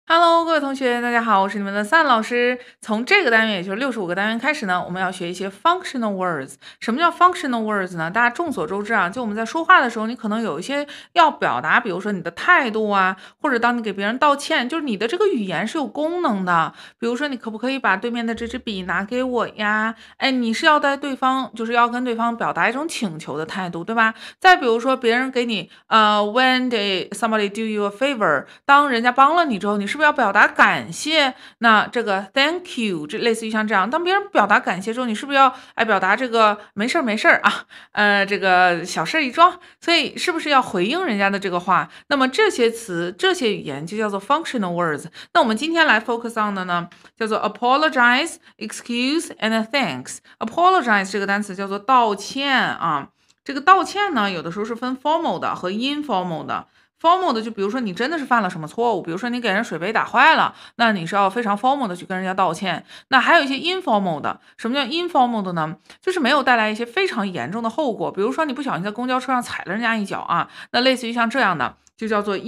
Hello，各位同学，大家好，我是你们的Sun老师。从这个单元，也就是65个单元开始呢，我们要学一些 functional words。什么叫 functional words 呢？大家众所周知啊，就我们在说话的时候，你可能有一些要表达，比如说你的态度啊，或者当你给别人道歉，就是你的这个语言是有功能的。比如说，你可不可以把对面的这支笔拿给我呀？哎，你是要对对方，就是要跟对方表达一种请求的态度，对吧？再比如说，别人给你when somebody do you a favor，当人家帮了你之后，你是不是要表达感谢？那这个 thank you，这类似于像这样，当别人表达感谢之后，你是不是要表达这个没事儿没事儿啊？这个小事一桩，所以是不是要回应人家的这个话？那么这些词、这些语言就叫做 functional words。那我们今天来 focus on 的呢，叫做 apologize、excuse and thanks。apologize 这个单词叫做道歉啊。这个道歉呢，有的时候是分 formal 的和 informal 的。formal 的就比如说你真的是犯了什么错误，比如说你给人水杯打坏了，那你是要非常 formal 的去跟人家道歉。那还有一些 informal 的，什么叫 informal 的呢？就是没有带来一些非常严重的后果，比如说你不小心在公交车上踩了人家一脚啊，那类似于像这样的就叫做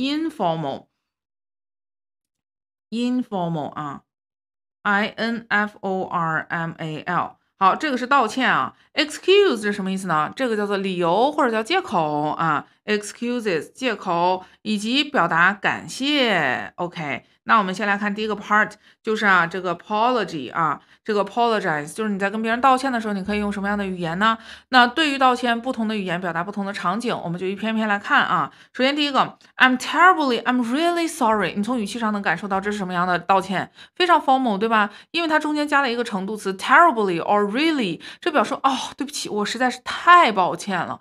informal 啊。informal。好，这个是道歉啊。excuse 是什么意思呢？这个叫做理由或者叫借口啊。excuses 借口以及表达感谢。OK，那我们先来看第一个 part，就是这个 apology 啊，这个 apologize 就是你在跟别人道歉的时候，你可以用什么样的语言呢？那对于道歉，不同的语言表达不同的场景，我们就一篇篇来看啊。首先第一个 I'm really sorry， 你从语气上能感受到这是什么样的道歉，非常 formal， 对吧？因为它中间加了一个程度词 terribly or really， 这表示对不起，我实在是太抱歉了，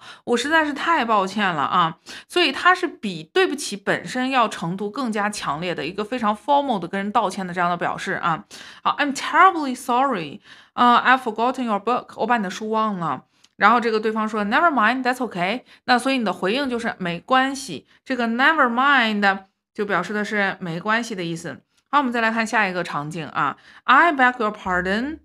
所以它是比对不起本身要程度更加强烈的一个非常 formal 的跟人道歉的这样的表示啊。好 I'm terribly sorry， I've forgotten your book， 我把你的书忘了。然后这个对方说 Never mind, that's okay， 那所以你的回应就是没关系。这个 never mind 就表示的是没关系的意思。好，我们再来看下一个场景啊。I beg your pardon,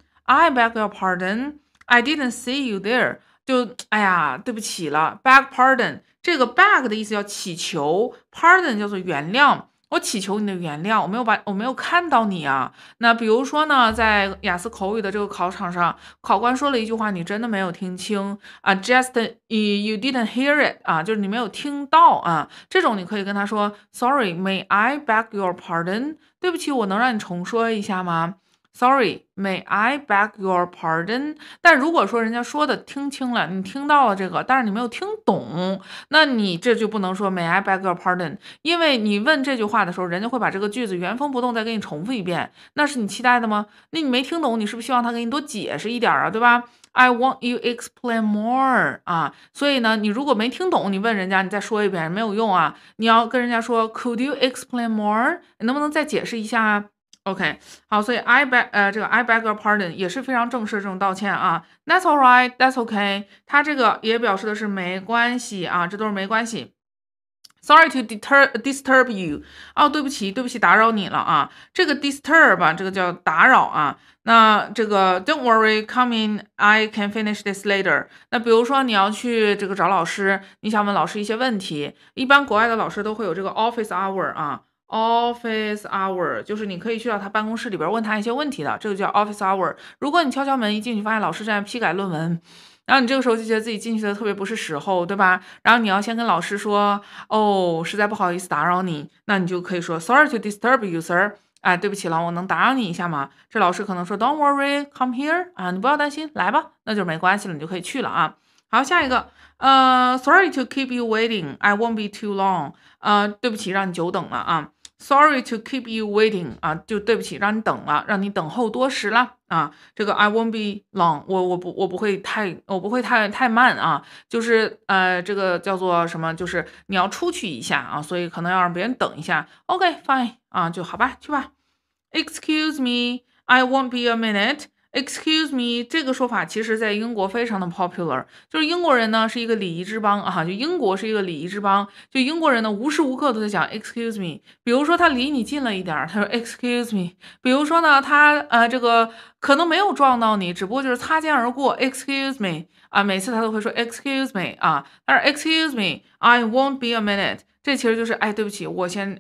I didn't see you there。就哎呀，对不起了 ，beg pardon。这个 beg 的意思叫祈求 ，pardon 叫做原谅。我祈求你的原谅，我没有看到你啊。那比如说呢，在雅思口语的这个考场上，考官说了一句话，你真的没有听清啊，just you didn't hear it 啊，就是你没有听到啊。这种你可以跟他说，Sorry, may I beg your pardon？对不起，我能让你重说一下吗？Sorry, may I beg your pardon？ 但如果说人家说的听清了，你听到了这个，但是你没有听懂，那你这就不能说 may I beg your pardon， 因为你问这句话的时候，人家会把这个句子原封不动再给你重复一遍，那是你期待的吗？那你没听懂，你是不是希望他给你多解释一点啊，对吧？I want you explain more 啊，所以呢，你如果没听懂，你问人家，你再说一遍没有用啊，你要跟人家说 Could you explain more？ 你能不能再解释一下啊？OK，好，所以 这个 I beg your pardon 也是非常正式的这种道歉啊。That's all right, that's okay， 它这个也表示的是没关系啊，这都是没关系。Sorry to disturb you， 对不起，对不起，打扰你了啊。这个 disturb 这个叫打扰啊。那这个 Don't worry, come in, I can finish this later。那比如说你要去这个找老师，你想问老师一些问题，一般国外的老师都会有这个 office hour 啊。Office hour 就是你可以去到他办公室里边问他一些问题的，这个叫 office hour。如果你敲敲门一进去，发现老师正在批改论文，然后你这个时候就觉得自己进去的特别不是时候，对吧？然后你要先跟老师说，实在不好意思打扰你，那你就可以说 Sorry to disturb you, sir。哎，对不起了，我能打扰你一下吗？这老师可能说 Don't worry, come here 啊，你不要担心，来吧，那就没关系了，你就可以去了啊。好，下一个，Sorry to keep you waiting, I won't be too long。对不起，让你久等了啊。Sorry to keep you waiting 啊，就对不起，让你等了，让你等候多时了啊。这个 I won't be long，我不会太慢啊，就是这个叫做什么？就是你要出去一下啊，所以可能要让别人等一下。OK fine 啊，就好吧，去吧。Excuse me, I won't be a minute。Excuse me 这个说法其实在英国非常的 popular， 就是英国人呢是一个礼仪之邦啊，就英国是一个礼仪之邦，就英国人呢无时无刻都在讲 excuse me。比如说他离你近了一点，他说 excuse me。比如说呢，他这个可能没有撞到你，只不过就是擦肩而过 excuse me 啊，每次他都会说 excuse me 啊，但是 excuse me, I won't be a minute。这其实就是哎，对不起，我先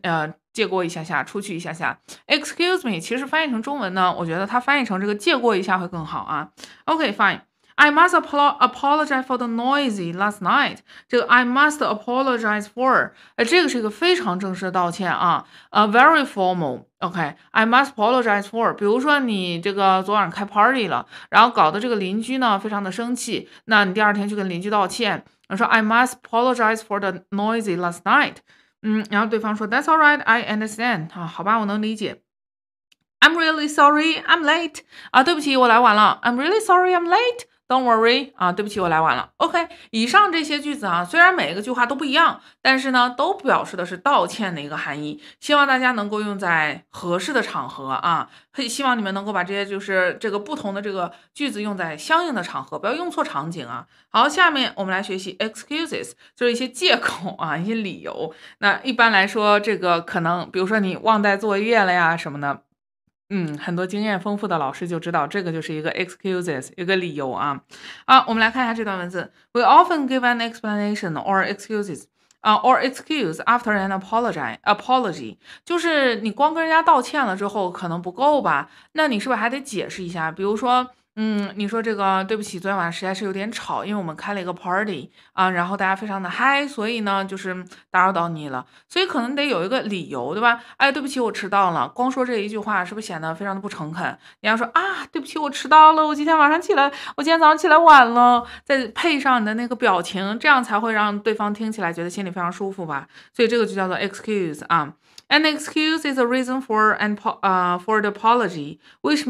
借过一下下，出去一下下。Excuse me，其实翻译成中文呢，我觉得它翻译成这个借过一下会更好啊。OK fine。I must apologize for the noisy last night。这个 I must apologize for，这个是一个非常正式的道歉啊，very formal。OK，I must apologize for。比如说你这个昨晚开 party 了，然后搞得这个邻居呢非常的生气，那你第二天去跟邻居道歉，说 I must apologize for the noisy last night。然后对方说 That's all right, I understand。好吧，我能理解。I'm really sorry, I'm late。对不起，我来晚了。I'm really sorry, I'm late。Don't worry，对不起，我来晚了。OK，以上这些句子虽然每一个句话都不一样，但是呢，都表示的是道歉的一个含义。希望大家能够用在合适的场合希望你们能够把这些就是这个不同的这个句子用在相应的场合，不要用错场景好，下面我们来学习 excuses， 就是一些借口一些理由。那一般来说，这个可能比如说你忘带作业了呀什么的。很多经验丰富的老师就知道，这个就是一个 excuses， 一个理由好，我们来看一下这段文字。We often give an explanation or excuses or excuse after an apology， 就是你光跟人家道歉了之后可能不够吧？那你是不是还得解释一下？比如说，你说这个对不起，昨天晚上实在是有点吵，因为我们开了一个 party 然后大家非常的嗨，所以呢就是打扰到你了，所以可能得有一个理由，对吧？哎，对不起，我迟到了。光说这一句话是不是显得非常的不诚恳？你要说对不起，我迟到了，我今天早上起来晚了，再配上你的那个表情，这样才会让对方听起来觉得心里非常舒服吧？所以这个就叫做 excuse An excuse is a reason for the apology, which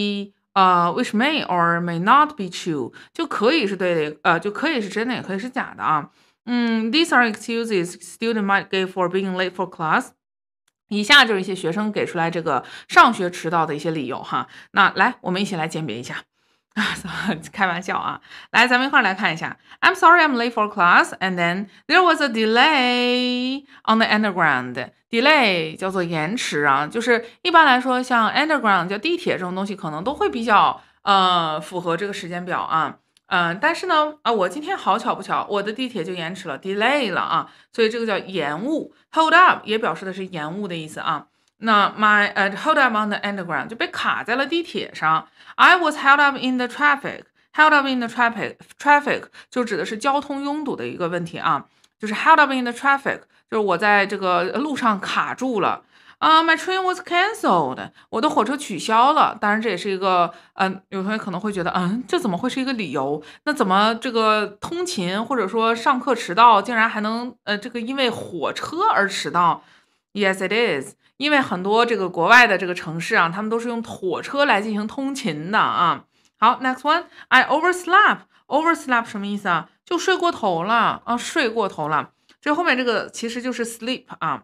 may or may not be true， 就可以是对的，就可以是真的，也可以是假的These are excuses student might give for being late for class。以下就是一些学生给出来这个上学迟到的一些理由那来，我们一起来鉴别一下。开玩笑来，咱们一块儿来看一下。I'm sorry I'm late for class, and then there was a delay on the underground。delay 叫做延迟就是一般来说，像 underground 叫地铁这种东西，可能都会比较符合这个时间表但是呢我今天好巧不巧，我的地铁就延迟了 ，delay 了所以这个叫延误。Hold up 也表示的是延误的意思那 my hold up on the underground 就被卡在了地铁上。I was held up in the traffic。held up in the traffic 就指的是交通拥堵的一个问题就是 held up in the traffic 就是我在这个路上卡住了。My train was cancelled。我的火车取消了。当然这也是一个有同学可能会觉得这怎么会是一个理由？那怎么这个通勤或者说上课迟到竟然还能这个因为火车而迟到？ Yes it is。因为很多这个国外的这个城市他们都是用火车来进行通勤的好 ，next one， I overslept 什么意思就睡过头了睡过头了。这后面这个其实就是 sleep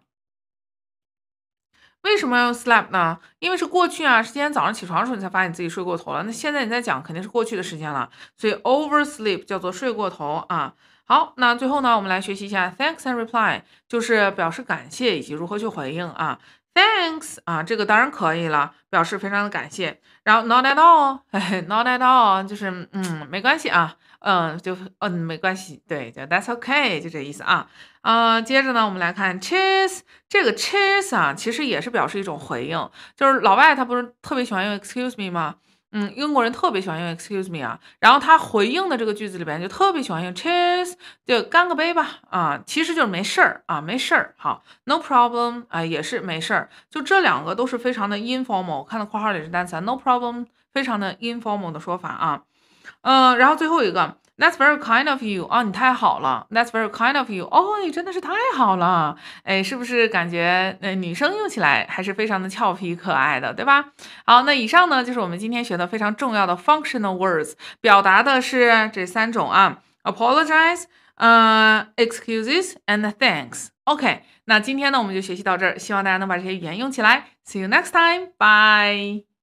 为什么要用 slept 呢？因为是过去是今天早上起床的时候你才发现自己睡过头了。那现在你在讲肯定是过去的时间了，所以 oversleep 叫做睡过头好，那最后呢，我们来学习一下 thanks and reply， 就是表示感谢以及如何去回应Thanks 这个当然可以了，表示非常的感谢。然后 not at all，not at all 就是没关系没关系，对，就 that's okay， 就这意思接着呢，我们来看 cheers， 这个 cheers 其实也是表示一种回应，就是老外他不是特别喜欢用 excuse me 吗？英国人特别喜欢用 excuse me 然后他回应的这个句子里边就特别喜欢用 cheers， 就干个杯吧其实就是没事儿没事儿。好 ，no problem 也是没事儿。就这两个都是非常的 informal， 看到括号里是单词no problem， 非常的 informal 的说法然后最后一个 That's very kind of you 你太好了 That's very kind of you 你真的是太好了是不是感觉女生用起来还是非常的俏皮可爱的，对吧？好，那以上呢就是我们今天学的非常重要的 functional words， 表达的是这三种apologize excuses and thanks。 OK， 那今天呢我们就学习到这儿，希望大家能把这些语言用起来。See you next time， bye。